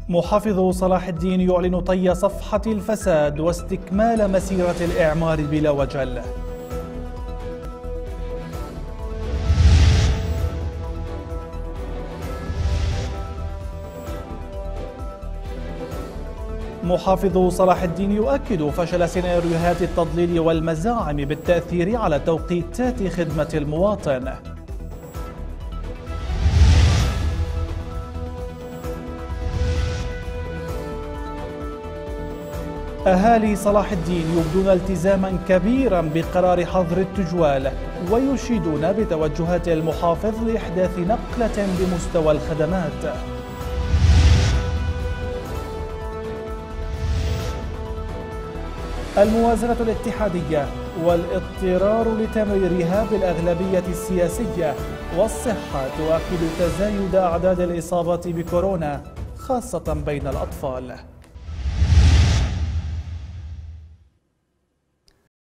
محافظ صلاح الدين يعلن طي صفحة الفساد واستكمال مسيرة الإعمار بلا وجل. محافظ صلاح الدين يؤكد فشل سيناريوهات التضليل والمزاعم بالتأثير على توقيتات خدمة المواطن. أهالي صلاح الدين يبدون التزاما كبيرا بقرار حظر التجوال، ويشيدون بتوجهات المحافظ لإحداث نقلة بمستوى الخدمات. الموازنة الاتحادية والاضطرار لتمريرها بالأغلبية السياسية والصحة تؤكد تزايد أعداد الإصابة بكورونا خاصة بين الأطفال.